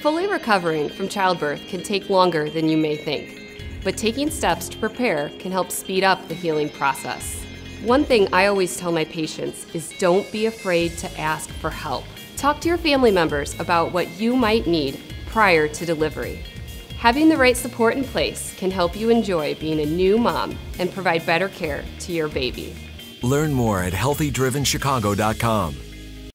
Fully recovering from childbirth can take longer than you may think, but taking steps to prepare can help speed up the healing process. One thing I always tell my patients is don't be afraid to ask for help. Talk to your family members about what you might need prior to delivery. Having the right support in place can help you enjoy being a new mom and provide better care to your baby. Learn more at healthydrivenchicago.com.